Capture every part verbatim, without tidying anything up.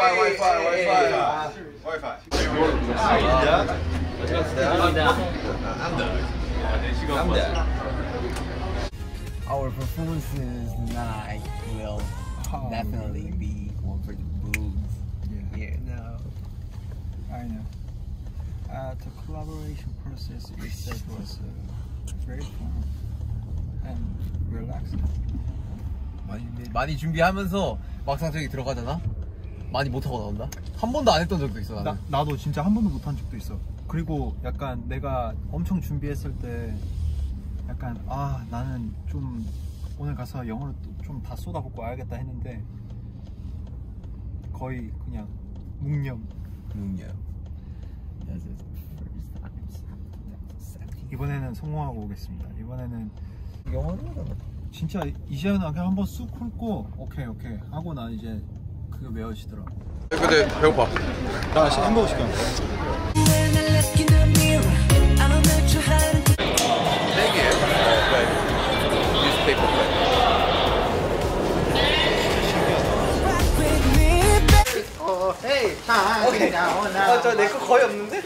와이파이 와이파이 와이파이 와이파이. Our performances tonight will oh, definitely be one for the boobs. Yeah. Yeah, no. I know. Uh, the collaboration process itself was uh, very fun and relaxing. 많이 많이 준비하면서 막상 저기 들어가잖아. 많이 못하고 나온다. 한 번도 안 했던 적도 있어 나는. 나, 나도 진짜 한 번도 못한 적도 있어. 그리고 약간 내가 엄청 준비했을 때 약간 아 나는 좀 오늘 가서 영어를 좀 다 쏟아붓고 와야겠다 했는데 거의 그냥 묵념 묵념. 이번에는 성공하고 오겠습니다. 이번에는 영어로 진짜 이제는 그냥 한번 쑥 훑고 오케이 오케이 하고 난 이제 그게 외워지더라고. 근데 배고파. 나 지금 햄버거 시켜. Hey, okay. 아, 저 내 거 거의 없는데?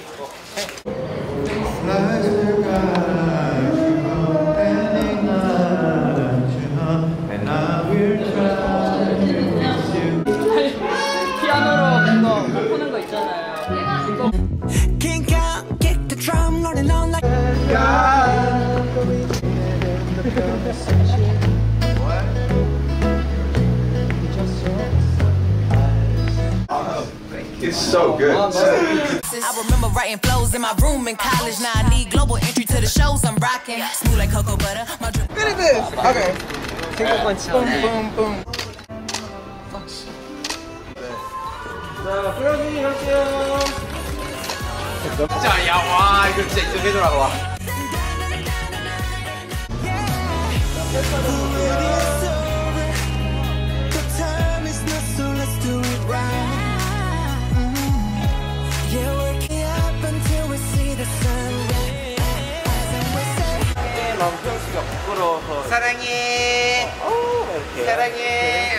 피아노로 이거 푸는 거 있잖아요. It's so good. I remember writing flows in my room in college. Now I need global entry to the shows I'm rocking. Smooth like cocoa butter. My drip. Look at this. Okay. 생각만치. Boom, boom, boom. 자, 플러깅 할게요. 진짜 야, 와 이거 진짜 인정해줘라 와. 맘평수가 부끄러워서 사랑해 오, 사랑해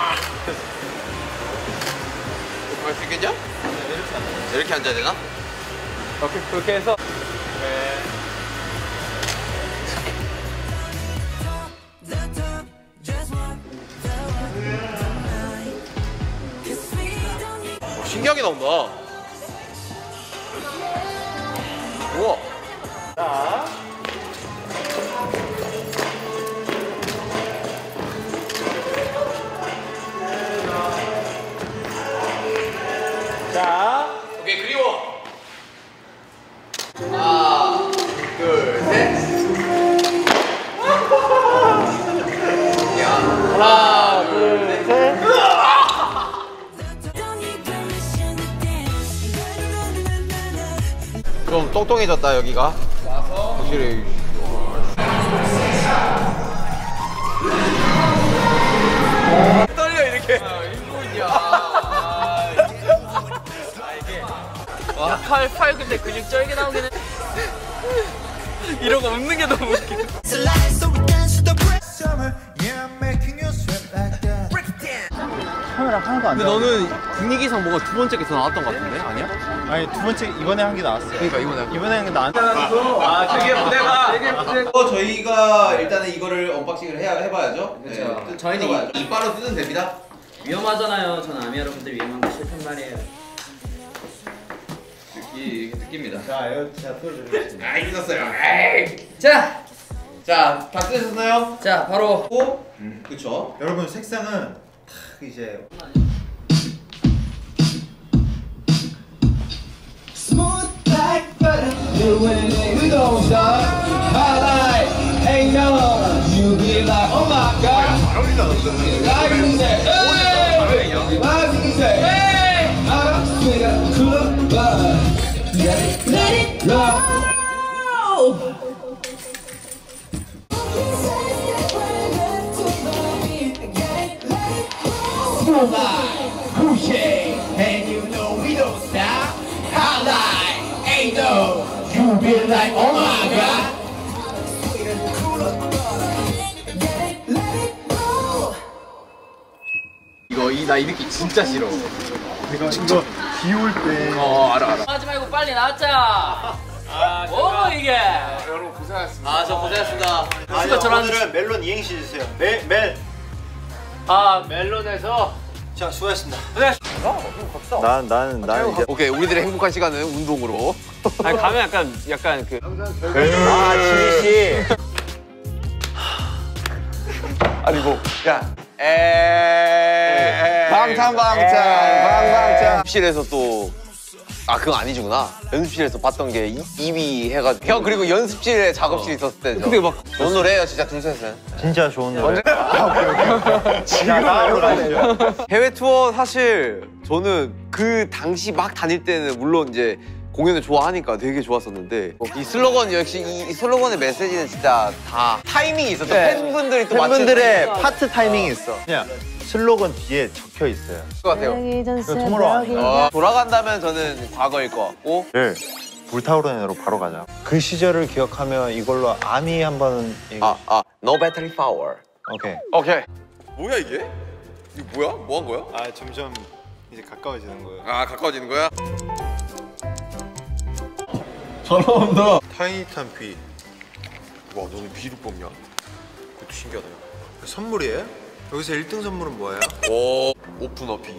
이렇게 할 수 있겠냐? 이렇게 앉아야 되나? 오케이 그렇게 해서 신기하게 나온다. 우와. 자 자, 오케이 그리워. 하나, 둘, 셋. 야, 하나, 둘, 셋. 좀 똥똥해졌다 여기가. 확실히. 떨려 이렇게. 와, 팔, 팔 근데 근육 쩔게 나오긴 해. 이러고 웃는 게 너무 웃겨. 카메라 하나도 안 근데 너는 분위기상 뭔가 두 번째 게 더 나왔던 것 같은데? 아니야? 아니 두 번째 이번에 한 게 나왔어. 그러니까 이번에 이번에 한 게 나왔. 아, 저게 무대가. 어, 저희가 일단은 이거를 언박싱을 해야 해봐야죠. 그렇죠. 네, 저희는 뜯어봐야죠. 이빨로 뜯으면 됩니다. 위험하잖아요. 전 아미 여러분들 위험한 거 싫단 말이에요. 뜯기 뜯깁니다. 자, 이거 제가 보여드리겠습니다. 아, 뜯었어요. 에이. 자, 자, 다 뜯으셨나요? 자 바로 오, 음, 그렇죠. 여러분 색상은 탁 이제 Smooth like butter, you and you don't stop. Highlight, hey no, you be like, oh my god. Like you say, hey, like you say, hey, I'm sweet, cool, but let it, let it go. Smooth like, Boucher, and you know we don't stop. Highlight, ain't no, you be like, oh my god. 이거 이 나 이 느낌 진짜 싫어. 이거 이거 비올 때. 어 알아 알아. 하지 말고 빨리 나왔자. 아, 뭐 이게? 여러분 고생하셨습니다. 아, 저 고생했습니다. 아니, 오늘은 멜론 이행시 주세요. 멜 멜. 아, 멜론에서. 자, 수고하셨습니다. 난 나는 나는 이제 오케이 우리들의 행복한 시간은 운동으로. 아니, 가면 약간, 약간 그. 아 지리 씨. 아니 뭐 야. 에. 방탄방탄 방방탄. 연습실에서 또. 아 그건 아니구나. 연습실에서 봤던 게 이 위 해가지고 형 그리고 연습실에 작업실 있었을 때죠. 근데 막 좋은 노래예요 진짜 둥셋은. 진짜 좋은 노래. 해외 투어 사실 저는 그 당시 막 다닐 때는 물론 이제 공연을 좋아하니까 되게 좋았었는데 이 슬로건 역시 이 슬로건의 메시지는 진짜 다 타이밍이 있었죠. 팬분들이 또 팬분들의 파트 타이밍이 있어. 그냥 슬로건 뒤에 적혀 있어요. 것 같아요. 어, 돌아간다면 저는 과거일 것 같고. 를 불타오르는으로 바로 가자. 그 시절을 기억하면 이걸로 아미 한번. 아, 아, no battery power. 오케이. 오케이. 뭐야 이게? 이거 뭐야? 뭐 한 거야? 아, 점점 이제 가까워지는 거예요. 아, 가까워지는 거야? 타이니탄 비. 와, 너는 비를 뽑냐? 그것도 신기하다. 선물이에요? 여기서 일 등 선물은 뭐예요? 오, 오프너 비.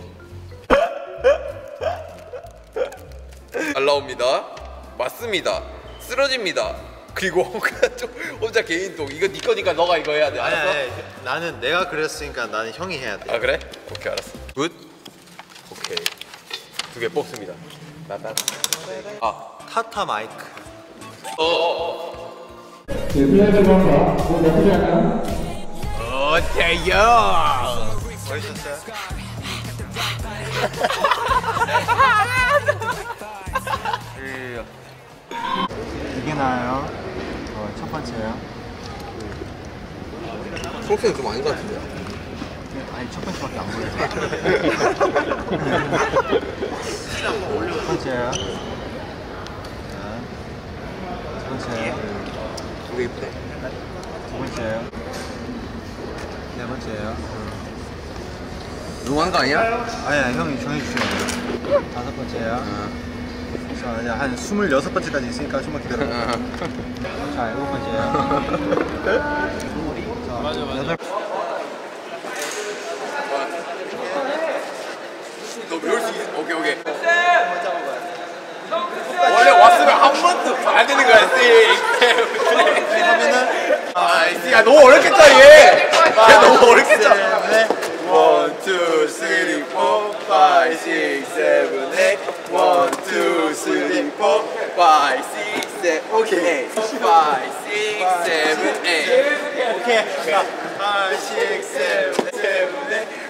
잘 나옵니다. 맞습니다. 쓰러집니다. 그리고 혼자 개인동. 이거 네 거니까 너가 이거 해야 돼. 아니, 알았어? 아니, 나는 내가 그랬으니까 나는 형이 해야 돼. 아 그래? 오케이 알았어. 굿. 오케이. 두 개 뽑습니다. 나따. 아. 타타 마이크. 어때요? 멋있었어요? 이게 나아요. 어, 첫 번째요. 초록색은 좀 아닌 것 같은데요? 아니, 첫 번째밖에 안 보여요. 첫 번째요. 자, 두 번째요. 되게 이쁘네. 두 번째요. 네 번째요. 용한 거 아니야? 아니야, 형이 정해주시면 돼요. 다섯 번째요. 자, 이제 한 스물여섯 번째까지 있으니까 좀만 기다려. 자, 일곱 번째요. 맞아, 맞아. 여덟 너 배울 수 있어. 오케이 오케이. 원래 왔으면 한 번도 봐야 되는 거야. 씨. 하면은 아, 씨, 야 너무 어렵겠다 얘. 야 너무 어렵겠다. One, two, three, four, five, six, seven, eight. One, two, three, four, five, six, seven. 오케이. Five, six, seven, eight. 오케이. 자, five, six, seven, seven, eight.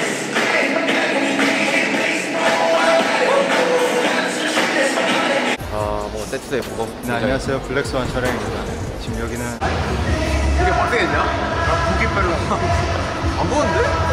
아, 뭐 세트의 보검. 네, 안녕하세요. 블랙스완 촬영입니다. 지금 여기는 되게 빡세겠냐? 아, 보기 별로 안 보는데?